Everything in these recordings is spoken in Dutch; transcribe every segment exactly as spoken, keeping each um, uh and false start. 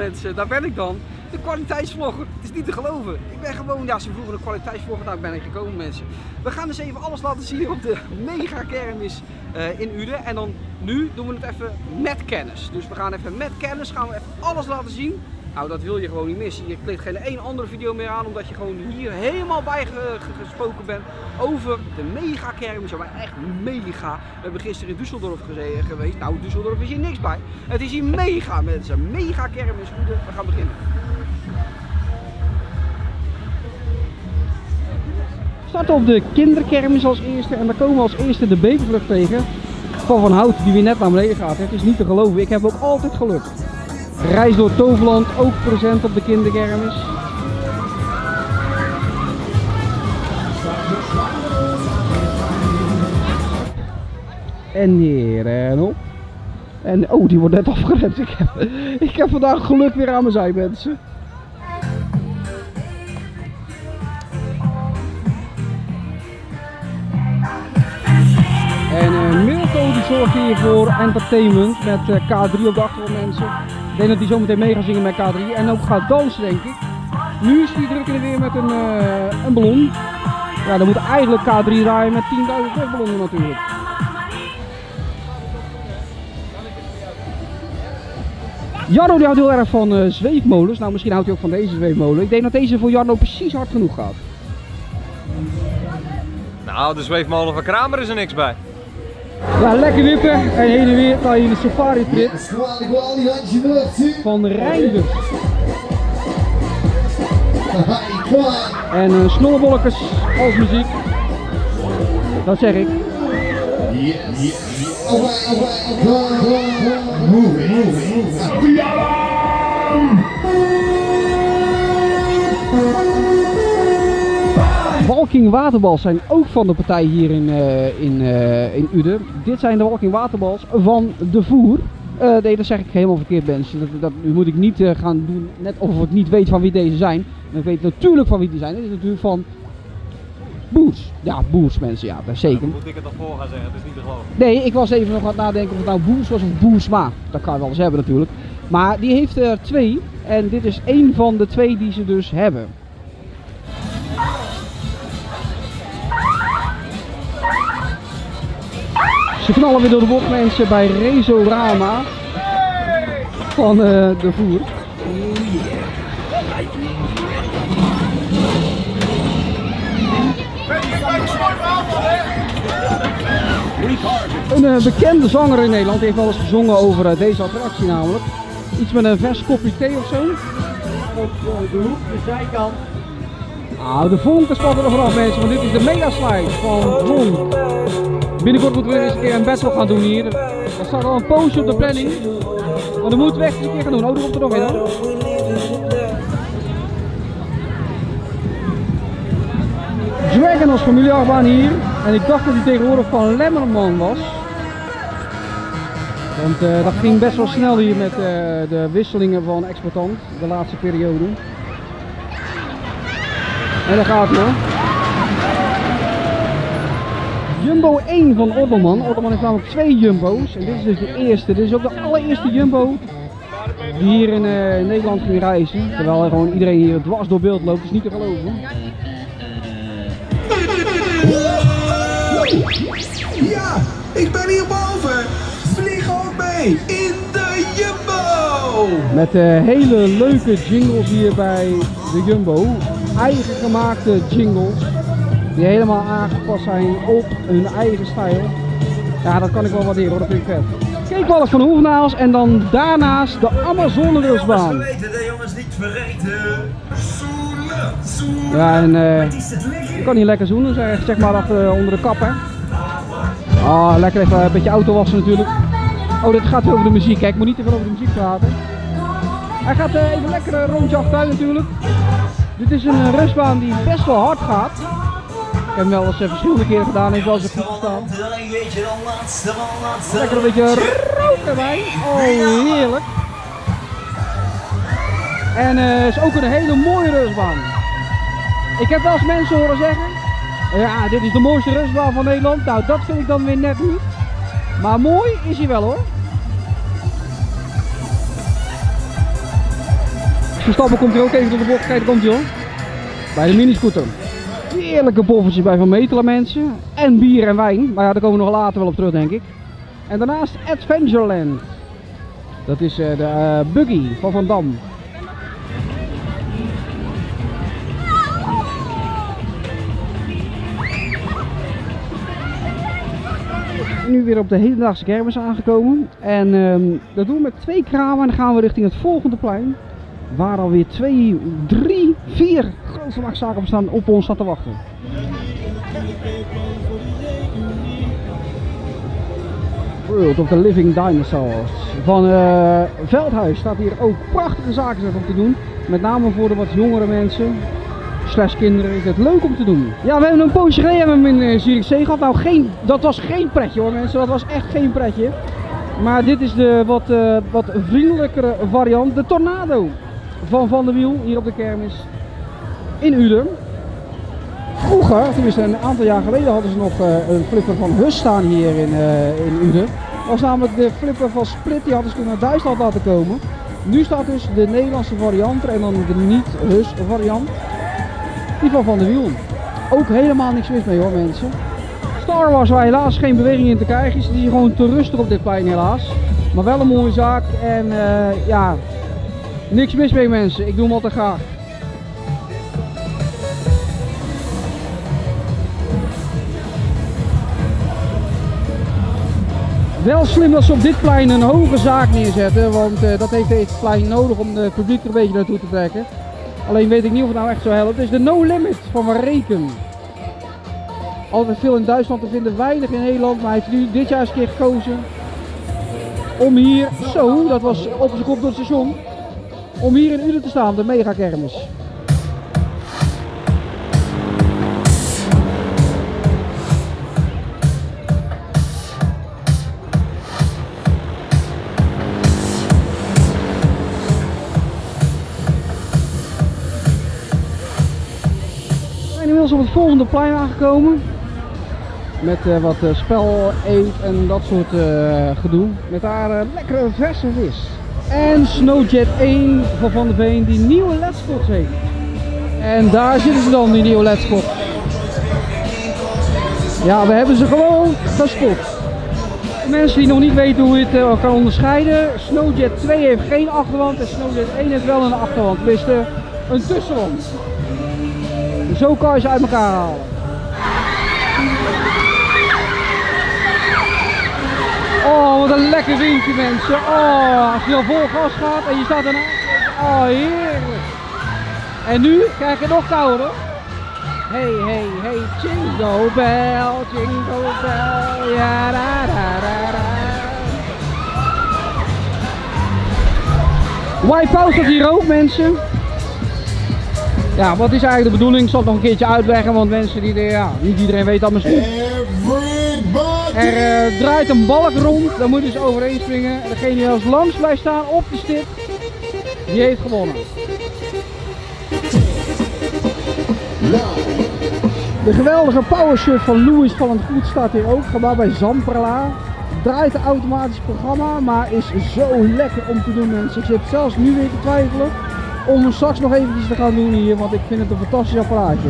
mensen, daar ben ik dan. De kwaliteitsvlogger, het is niet te geloven. Ik ben gewoon, ja, ze vroegen een kwaliteitsvlogger, nou ben ik gekomen mensen. We gaan dus even alles laten zien op de mega kermis uh, in Uden. En dan nu doen we het even met kennis. Dus we gaan even met kennis, gaan we even alles laten zien. Nou, dat wil je gewoon niet missen. Je klikt geen één andere video meer aan, omdat je gewoon hier helemaal bij gesproken bent over de mega kermis. Ja, maar echt mega. We hebben gisteren in Düsseldorf geweest. Nou, Düsseldorf is hier niks bij. Het is hier mega mensen. Mega kermis. We gaan beginnen. We starten op de kinderkermis als eerste en dan komen we als eerste de bekervlucht tegen van Van Hout die weer net naar beneden gaat. Het is niet te geloven. Ik heb ook altijd geluk. Reis door Toverland, ook present op de kinderkermis. En hier en op. En oh, die wordt net afgeremd. Ik heb, ik heb vandaag geluk weer aan mijn zij, mensen. En uh, Milko die zorgt hier voor entertainment met uh, K drie op de achtergrond mensen. Ik denk dat hij zo meteen mee gaat zingen met K drie en ook gaat dansen denk ik. Nu is hij druk in de weer met een, uh, een ballon. Ja, dan moet eigenlijk K drie draaien met tienduizend luchtballonnen natuurlijk. Jarno die houdt heel erg van uh, zweefmolens. Nou, misschien houdt hij ook van deze zweefmolen. Ik denk dat deze voor Jarno precies hard genoeg gaat. Nou, de zweefmolen van Kramer is er niks bij. Ja, lekker wippen en heen en weer naar de safari trip van Reinders. En uh, snollebolletjes als muziek. Dat zeg ik. Walking waterbals zijn ook van de partij hier in, uh, in, uh, in Uden. Dit zijn de walking waterbals van de Voer. Uh, nee, dat zeg ik helemaal verkeerd mensen. Dat, dat nu moet ik niet uh, gaan doen net of ik niet weet van wie deze zijn. En ik weet natuurlijk van wie die zijn. Dit is natuurlijk van Boers. Ja, Boers mensen, ja, dat zeker. Dan moet ik het nog voor gaan zeggen, het is niet te geloven. Nee, ik was even nog aan het nadenken of het nou Boers was of Boersma. Dat kan je wel eens hebben natuurlijk. Maar die heeft er twee. En dit is één van de twee die ze dus hebben. Ze knallen weer door de bocht mensen bij Rezorama van uh, de Voer. Een uh, bekende zanger in Nederland heeft wel eens gezongen over uh, deze attractie namelijk. Iets met een vers kopje thee of zo. Op de hoek, de zijkant. Nou, de vonken spatten er vanaf mensen, want dit is de megaslide van Vonk. Binnenkort moeten we eens een keer een battle gaan doen hier. Er staat al een poosje op de planning. Maar dan moeten we echt een keer gaan doen. Oh, er komt er nog in hoor. Dragon als familieachtbaan hier. En ik dacht dat hij tegenwoordig van Lemmerman was. Want uh, dat ging best wel snel hier met uh, de wisselingen van exploitant. De laatste periode. En daar gaat hij hoor. Jumbo één van Ordelman. Ordelman heeft namelijk twee jumbo's. En dit is dus de eerste. Dit is ook de allereerste jumbo die hier in uh, Nederland ging reizen. Terwijl er gewoon iedereen hier dwars door beeld loopt. Dat is niet te geloven. Ja, ik ben hierboven. Vlieg ook mee in de Jumbo. Met uh, hele leuke jingles hier bij de Jumbo. Eigen gemaakte jingles. Die helemaal aangepast zijn op hun eigen stijl. Ja, dat kan ik wel waarderen hoor, dat vind ik vet. Keekwalk van Hoefnaals en dan daarnaast de Amazone-rustbaan. Ja, en uh, je kan hier lekker zoenen, zeg, zeg maar achter, onder de kap hè. Ah, lekker even een beetje auto wassen natuurlijk. Oh, dit gaat over de muziek, kijk, ik moet niet te veel over de muziek praten. Hij gaat uh, even lekker een rondje achteruit natuurlijk. Dit is een uh, rustbaan die best wel hard gaat. Ik heb hem wel eens uh, verschillende keren gedaan, heeft wel eens goed gestaan. Lekker een beetje rook erbij. Oh, heerlijk. En het uh, is ook een hele mooie rustbaan. Ik heb wel eens mensen horen zeggen, ja, dit is de mooiste rustbaan van Nederland. Nou, dat vind ik dan weer net niet. Maar mooi is hij wel hoor. Verstappen komt hier ook even tot de bocht. Kijk, daar komt hij hoor. Bij de miniscooter. Heerlijke poffertjes bij Van Metelen mensen. En bier en wijn. Maar ja, daar komen we nog later wel op terug denk ik. En daarnaast Adventureland. Dat is uh, de uh, buggy van Van Dam. Nu weer op de hedendaagse kermis aangekomen. En um, dat doen we met twee kramen en dan gaan we richting het volgende plein. Waar alweer twee, drie, vier grootvermaakzaken op, staan, op ons staan te wachten. World of the Living Dinosaurs. Van uh, Veldhuis staat hier ook prachtige zaken om te doen. Met name voor de wat jongere mensen. Slash kinderen is het leuk om te doen. Ja, we hebben een poosje geleden met hem in Zierikzee gehad. Nou, geen, dat was geen pretje hoor mensen, dat was echt geen pretje. Maar dit is de wat, uh, wat vriendelijkere variant, de Tornado van Van der Wiel, hier op de kermis in Uden. Vroeger, tenminste een aantal jaar geleden, hadden ze nog uh, een flipper van Hus staan hier in, uh, in Uden. Dat was namelijk de flipper van Split, die hadden ze toen naar Duitsland laten komen. Nu staat dus de Nederlandse variant er en dan de niet-Hus variant. Die van Van der Wiel. Ook helemaal niks mis mee hoor mensen. Star Wars waar helaas geen beweging in te krijgen is, die gewoon te rustig op dit plein helaas. Maar wel een mooie zaak en uh, ja, niks mis mee mensen, ik doe hem altijd graag. Wel slim dat ze op dit plein een hoge zaak neerzetten, want uh, dat heeft het plein nodig om het publiek er een beetje naartoe te trekken. Alleen weet ik niet of het nou echt zo helpt. Het is de No Limit van Van Reken. Altijd veel in Duitsland te vinden, weinig in Nederland, maar hij heeft nu dit jaar eens een keer gekozen om hier, zo, dat was op zijn kop door het station, om hier in Uden te staan, de mega kermis. Inmiddels op het volgende plein aangekomen. Met uh, wat uh, spel, eet en dat soort uh, gedoe. Met daar uh, lekkere verse vis. En Snowjet één van Van der Veen die nieuwe L E D-spots heeft. En daar zitten ze dan, die nieuwe L E D-spots. Ja, we hebben ze gewoon gespot. De mensen die nog niet weten hoe je het uh, kan onderscheiden. Snowjet twee heeft geen achterwand en Snowjet één heeft wel een achterwand. Dus uh, een tussenwand. Zo kan je ze uit elkaar halen. Oh, wat een lekker windje mensen. Oh, als je al vol gas gaat en je staat ernaast. Oh, heerlijk. En nu krijg je nog kouder. Hey, hey, hey, jingle bell, jingle bell, ja, da, da, da, da. Wipeout staat hier ook mensen. Ja, wat is eigenlijk de bedoeling? Ik zal het nog een keertje uitleggen, want mensen die er, ja, niet iedereen weet dat misschien. Er uh, draait een balk rond, daar moet je dus overheen springen. En degene die als langs blijft staan op de stip, die heeft gewonnen. De geweldige powershirt van Louis van het Goed staat hier ook, gebouwd bij Zamperla. Draait een automatisch programma, maar is zo lekker om te doen mensen. Ik zit zelfs nu weer te twijfelen om hem straks nog eventjes te gaan doen hier, want ik vind het een fantastisch apparaatje.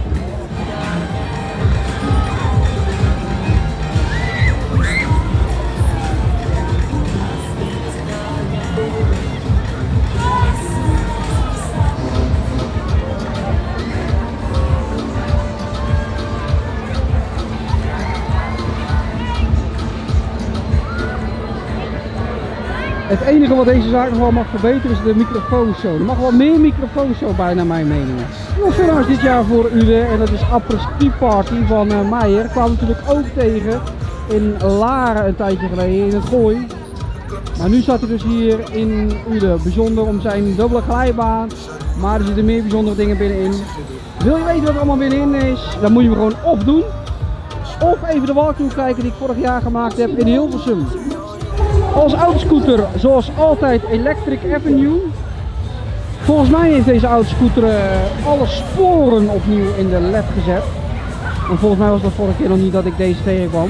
Het enige wat deze zaak nog wel mag verbeteren is de microfoonshow. Er mag wel meer microfoonshow bij naar mijn mening. Nog films dit jaar voor Uden en dat is Après-Ski Party van uh, Meijer. Kwamen we natuurlijk ook tegen in Laren een tijdje geleden in het Gooi. Maar nu staat hij dus hier in Uden. Bijzonder om zijn dubbele glijbaan, maar er zitten meer bijzondere dingen binnenin. Wil je weten wat er allemaal binnenin is, dan moet je hem gewoon of doen. Of even de walkthrough kijken die ik vorig jaar gemaakt heb in Hilversum. Als autoscooter, zoals altijd, Electric Avenue. Volgens mij heeft deze autoscooter uh, alle sporen opnieuw in de L E D gezet. En volgens mij was dat vorige keer nog niet dat ik deze tegenkwam.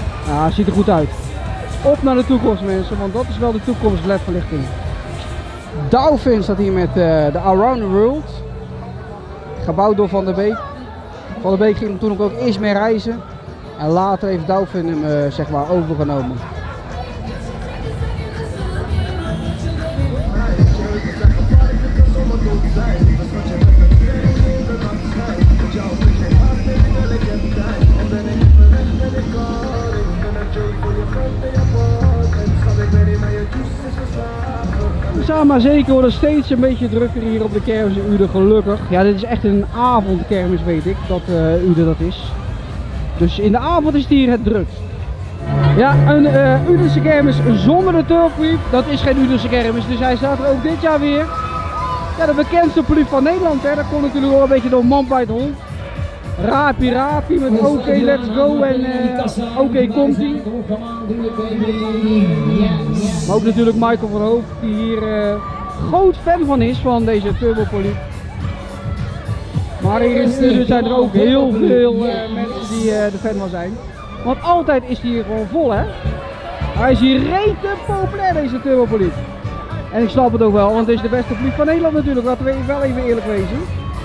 Ja, ziet er goed uit. Op naar de toekomst mensen, want dat is wel de toekomst L E D-verlichting. Dolphin staat hier met uh, de Around the World. Gebouwd door Van der Beek. Van der Beek ging toen ook eerst mee reizen. En later heeft Dolphin hem uh, zeg maar overgenomen. Ja, maar zeker wordt het steeds een beetje drukker hier op de kermis in Uden, gelukkig. Ja, dit is echt een avondkermis, weet ik, dat uh, Uden dat is. Dus in de avond is het hier het drukst. Ja, een uh, Udense kermis zonder de Turfweep, dat is geen Udense kermis. Dus hij staat er ook dit jaar weer. Ja, de bekendste poliep van Nederland, hè. Dat komt natuurlijk wel een beetje door man bij de hond. Rapi Rapi met oké, okay, let's go en uh, oké, okay, komt-ie. Maar ook natuurlijk Michael van Hoofd, die hier uh, groot fan van is, van deze Turbopoliep. Maar hier in Uden zijn er ook heel veel uh, mensen die uh, de fan van zijn. Want altijd is hij hier gewoon vol, hè. Hij is hier rete populair, deze Turbopoliep. En ik snap het ook wel, want het is de beste poliep van Nederland natuurlijk, laten we wel even eerlijk wezen.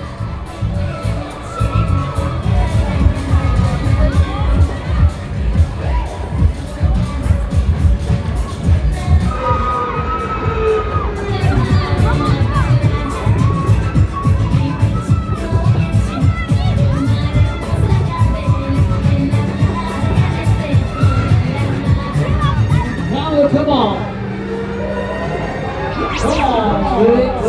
Come on. Come on.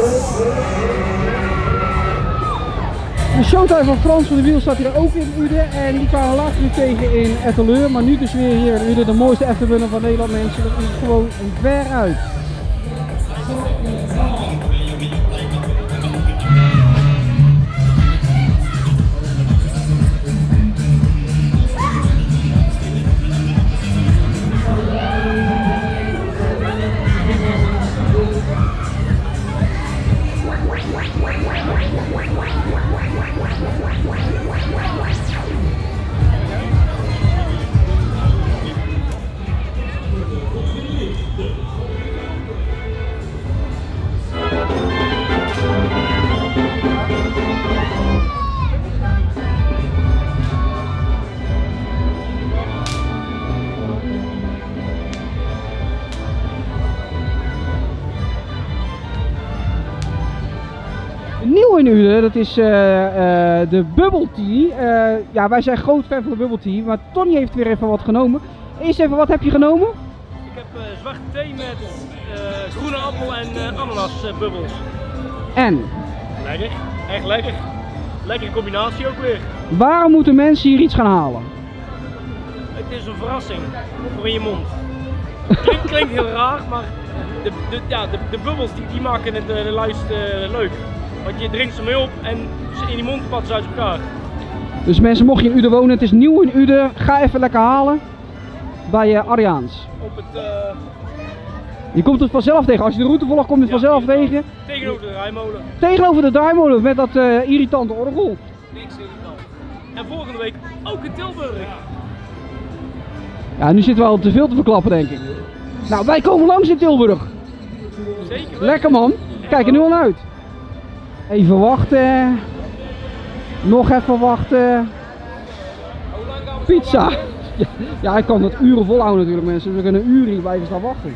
De showtime van Frans van de Wiel staat hier ook in Uden en die kwamen laatst nu tegen in Etteleur, maar nu dus weer hier in Uden, de mooiste afterburner van Nederland, mensen. Dat is gewoon ver uit. Nieuw in Uden, dat is uh, uh, de Bubble Tea. Uh, ja, wij zijn groot fan van de Bubble Tea, maar Tony heeft weer even wat genomen. Eerst even, wat heb je genomen? Ik heb uh, zwarte thee met uh, groene appel en uh, ananasbubbels. Uh, en? Lekker, echt lekker. Lekkere combinatie ook weer. Waarom moeten mensen hier iets gaan halen? Het is een verrassing voor in je mond. Klinkt, klinkt heel raar, maar de, de, ja, de, de bubbels die, die maken het uh, de luist uh, leuk. Want je drinkt ze mee op en in die mond patten ze uit elkaar. Dus mensen, mocht je in Uden wonen, het is nieuw in Uden, ga even lekker halen bij uh, Ariaans. Op het, uh... Je komt het vanzelf tegen, als je de route volgt kom je het ja, vanzelf tegen. Tegenover de draaimolen. Tegenover de draaimolen met dat uh, irritante orgel. Niks irritant. En volgende week ook in Tilburg. Ja, nu zitten we al te veel te verklappen, denk ik. Nou, wij komen langs in Tilburg. Zeker. Lekker man, kijk er nu al naar uit. Even wachten. Nog even wachten. Pizza. Ja, ja, ik kan dat uren volhouden natuurlijk, mensen. We kunnen een uur hier blijven staan wachten.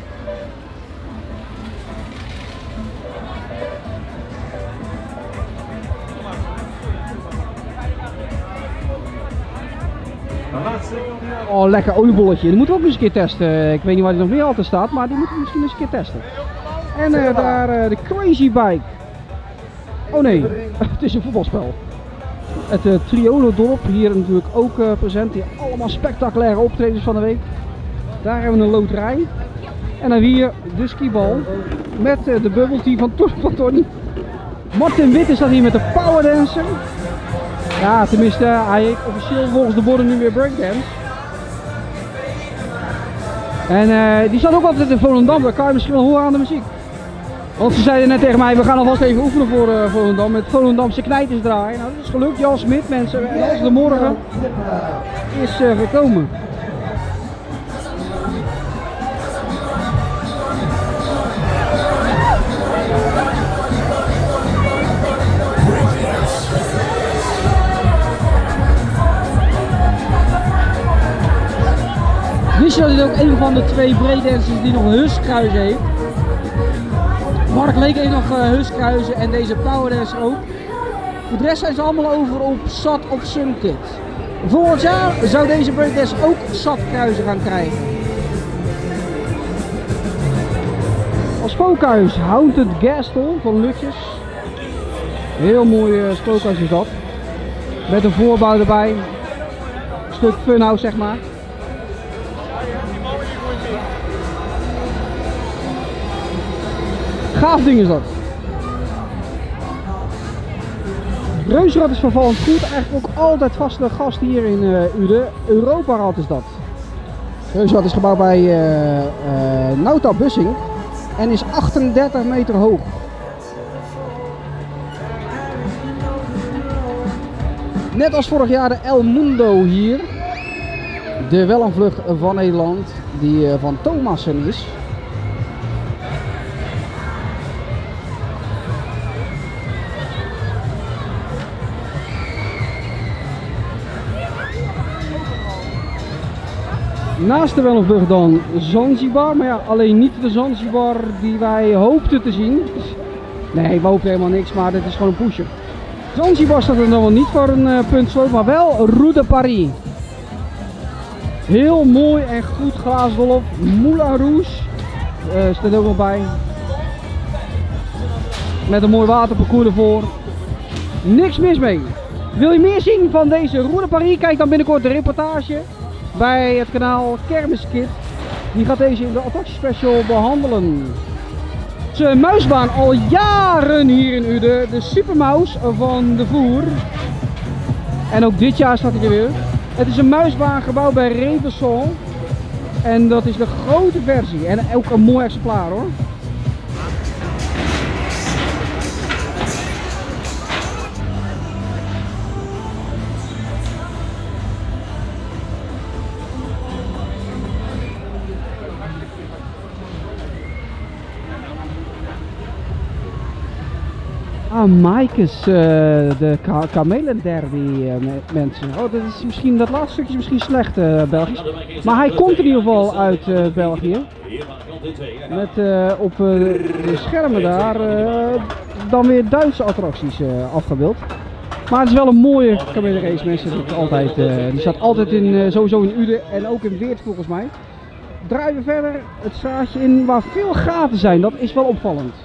Oh, lekker oliebolletje. Die moeten we ook eens een keer testen. Ik weet niet waar die nog meer altijd staat, maar die moeten we misschien eens een keer testen. En uh, daar uh, de Crazy Bike. Oh nee, het is een voetbalspel. Het uh, Triolo-dorp, hier natuurlijk ook uh, present. Hier allemaal spectaculaire optredens van de week. Daar hebben we een loterij. En dan hier de skibal met uh, de Bubble Tea van, van Tony. Martin Witte staat hier met de powerdancer. Ja, tenminste, hij heeft officieel volgens de borden nu weer breakdance. En uh, die staat ook altijd in Volendam, dat kan je misschien wel horen aan de muziek. Want ze zeiden net tegen mij, we gaan alvast even oefenen voor uh, Volendam met Volendamse knijters draaien. Nou, dat is gelukt. Jan Smit, mensen, en als de morgen is uh, gekomen. Wist je dat dit ook een van de twee breakdancers die nog huskruizen heeft? Mark Leek heeft nog uh, huskruizen en deze powerdancer ook. Voor de rest zijn ze allemaal over op Sat of Sunkit. Volgend jaar zou deze breakdance ook Sat-kruizen gaan krijgen. Als spookhuis Haunted Gaston van Lutjes. Heel mooi uh, spookhuis is dat. Met een voorbouw erbij. Een stuk funhouse zeg maar. Gaaf ding is dat. Reuzenrad is vervallend goed, eigenlijk ook altijd vaste gast hier in uh, Uden. Europarad is dat. Reuzenrad is gebouwd bij uh, uh, Nauta Bussing en is achtendertig meter hoog. Net als vorig jaar de El Mundo hier. De Wellenvlucht van Nederland, die uh, van Thomassen is. Naast de Wellenvlucht dan Zanzibar, maar ja, alleen niet de Zanzibar die wij hoopten te zien. Nee, we hopen helemaal niks, maar dit is gewoon een pusher. Zanzibar staat er dan wel niet voor een uh, puntsloot, maar wel Route de Paris. Heel mooi en goed glaasdolp. Moulin Rouge uh, staat ook nog bij. Met een mooi waterparcours ervoor. Niks mis mee. Wil je meer zien van deze Route de Paris? Kijk dan binnenkort de reportage bij het kanaal Kermiskit. Die gaat deze in de attractiespecial behandelen. De muisbaan al jaren hier in Uden. De Supermaus van de Voer. En ook dit jaar staat hij er weer. Het is een muisbaan gebouwd bij Revesol. En dat is de grote versie. En ook een mooi exemplaar hoor. Ah, Maaikes, uh, de ka kamelenderby uh, mensen. Oh, dat is misschien, dat laatste stukje is misschien slecht uh, Belgisch. Maar hij komt in ieder geval uit uh, België. Met uh, op uh, de schermen daar uh, dan weer Duitse attracties uh, afgebeeld. Maar het is wel een mooie kamelenrace mensen. Dat is altijd, uh, die staat altijd in, uh, sowieso in Uden en ook in Weert volgens mij. Draaien we verder het straatje in waar veel gaten zijn. Dat is wel opvallend.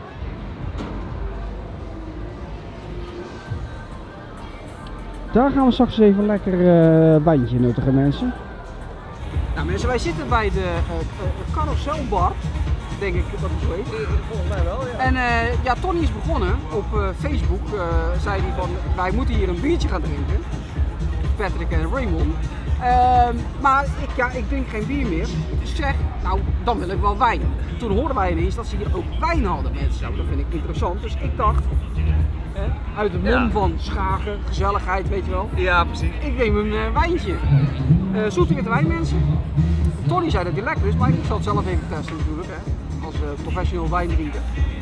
Daar gaan we straks even lekker uh, wijntje nuttigen mensen. Nou mensen, wij zitten bij de uh, uh, carouselbar, denk ik dat het zo heet. Volgens mij wel, ja. En uh, ja, Tony is begonnen op uh, Facebook, uh, zei hij van wij moeten hier een biertje gaan drinken. Patrick en Raymond. Uh, maar ik, ja, ik drink geen bier meer. Dus ik zeg, nou dan wil ik wel wijn. Toen hoorden wij ineens dat ze hier ook wijn hadden mensen. Nou, dat vind ik interessant. Dus ik dacht, eh, uit de mond ja. van Schagen, gezelligheid, weet je wel. Ja, precies. Ik neem een uh, wijntje. Uh, zoete witte wijn mensen. Tony zei dat hij lekker is, maar ik zal het zelf even testen natuurlijk. Hè. Als uh, professioneel wijndrinker.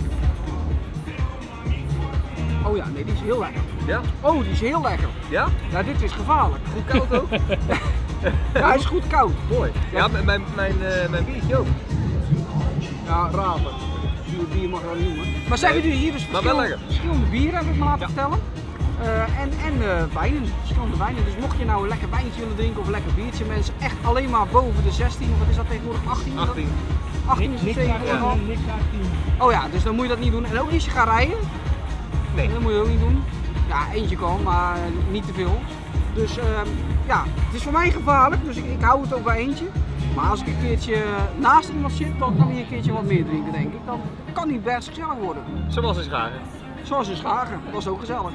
Oh ja, nee, die is heel lekker. Ja? Oh, die is heel lekker. Ja? Ja, dit is gevaarlijk. Goed koud ook? Ja, hij is goed koud. Mooi. Ja, mijn, mijn, mijn, uh, mijn biertje ook. Ja, rapen. Bier mag wel niet noemen. Maar zij hebben hier dus verschillende, verschillende bieren, heb ik me laten ja. vertellen. Uh, en en uh, wijnen, verschillende wijnen. Dus mocht je nou een lekker wijntje willen drinken of een lekker biertje, mensen, echt alleen maar boven de zestien, of wat is dat tegenwoordig? achttien? achttien. achttien is het tegenwoordig. Oh ja, dus dan moet je dat niet doen. En ook niet als je gaat rijden. Nee. Dat moet je ook niet doen. Ja, eentje kan, maar niet te veel. Dus uh, ja, het is voor mij gevaarlijk, dus ik, ik hou het ook bij eentje. Maar als ik een keertje naast iemand zit, dan kan hij een keertje wat meer drinken, denk ik. Dan kan hij best gezellig worden. Zoals in Schagen. Zoals in Schagen, dat was ook gezellig.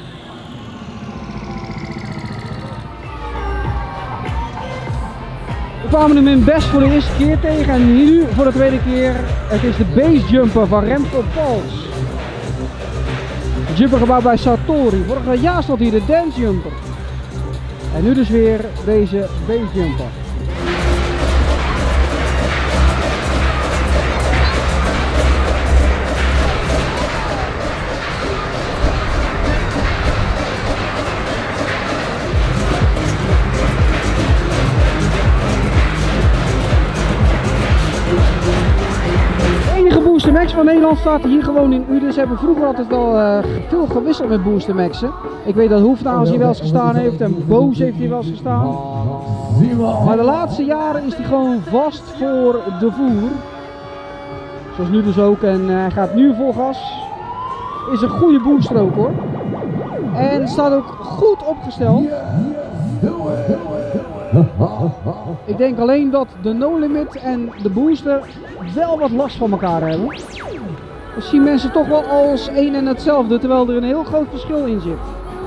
We kwamen hem in best voor de eerste keer tegen en nu voor de tweede keer. Het is de basejumper van Remco Pals. De jumper gebouwd bij Sartori. Vorig jaar stond hier de dance jumper. En nu dus weer deze basejumper. van Nederland staat hier gewoon in Uden. Ze hebben vroeger altijd wel uh, veel gewisseld met Booster Maxen. Ik weet dat Hoefnaals hier wel eens gestaan heeft en Boos heeft hier wel eens gestaan. Maar de laatste jaren is hij gewoon vast voor de voer. Zoals nu dus ook. En hij uh, gaat nu vol gas. Is een goede booster ook hoor. En staat ook goed opgesteld. Ik denk alleen dat de No Limit en de booster wel wat last van elkaar hebben. Dat zien mensen toch wel als één en hetzelfde, terwijl er een heel groot verschil in zit.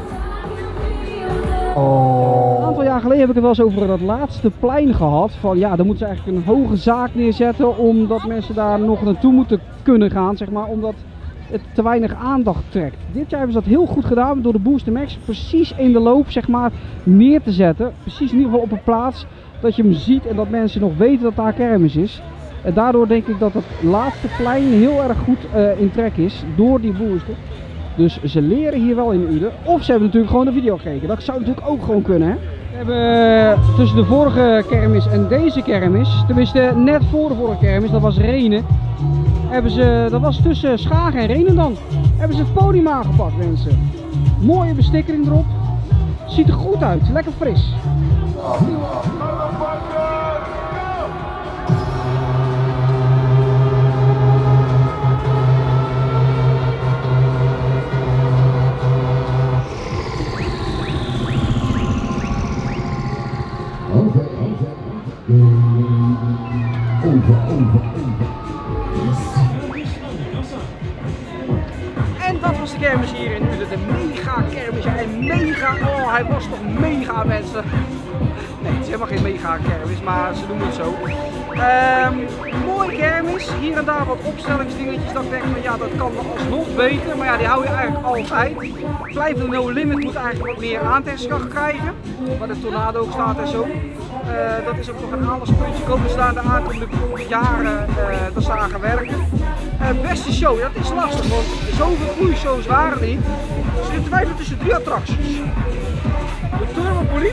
Een aantal jaar geleden heb ik het wel eens over dat laatste plein gehad. Van ja, dan moeten ze eigenlijk een hoge zaak neerzetten, omdat mensen daar nog naartoe moeten kunnen gaan, zeg maar, omdat het te weinig aandacht trekt. Dit jaar hebben ze dat heel goed gedaan door de Booster Max precies in de loop, zeg maar, neer te zetten. Precies in ieder geval op een plaats dat je hem ziet en dat mensen nog weten dat daar kermis is. En daardoor denk ik dat het laatste plein heel erg goed uh, in trek is door die booster. Dus ze leren hier wel in Uden. Of ze hebben natuurlijk gewoon de video gekeken. Dat zou natuurlijk ook gewoon kunnen, hè. We hebben uh, tussen de vorige kermis en deze kermis, tenminste net voor de vorige kermis, dat was Renen. Hebben ze, dat was tussen Schagen en Renen dan, hebben ze het podium aangepakt, mensen. Mooie bestikkering erop. Ziet er goed uit, lekker fris. En dat was de kermis hier in Uden, de mega kermis. Ja, en mega, oh hij was toch mega, mensen. Nee, het is helemaal geen mega kermis, maar ze noemen het zo. Um, mooie kermis, hier en daar wat opstellingsdingetjes dat ik denk van ja, dat kan wel alsnog beter, maar ja, die hou je eigenlijk altijd. Blijvende No Limit moet eigenlijk wat meer aantrekkingskracht krijgen, waar de Tornado ook staat en zo. Uh, dat is ook nog een aandachtspuntje. Komen ze daar de aankomende jaren uh, dat ze aan gaan werken. Uh, beste show, dat is lastig, want zoveel goede shows waren er niet. Dus je twijfelt tussen drie attracties. De Turbopoliep.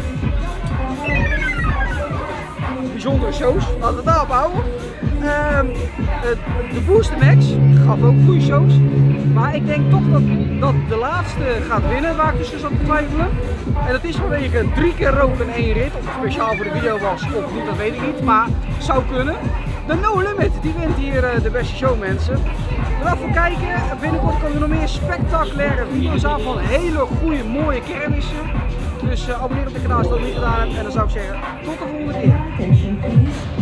Bijzondere shows, laten we het daarop houden. Uh, de Booster Max gaf ook goede shows. Maar ik denk toch dat, dat de laatste gaat winnen, waar ik dus zat te twijfelen. En dat is vanwege drie keer rook in één rit. Of het speciaal voor de video was of niet, dat weet ik niet. Maar het zou kunnen. De No Limit, die wint hier uh, de beste show, mensen. Bedankt voor het kijken. Binnenkort komen er nog meer spectaculaire video's aan van hele goede, mooie kermissen. Dus uh, abonneer op het kanaal als je dat niet gedaan hebt. En dan zou ik zeggen, tot de volgende keer.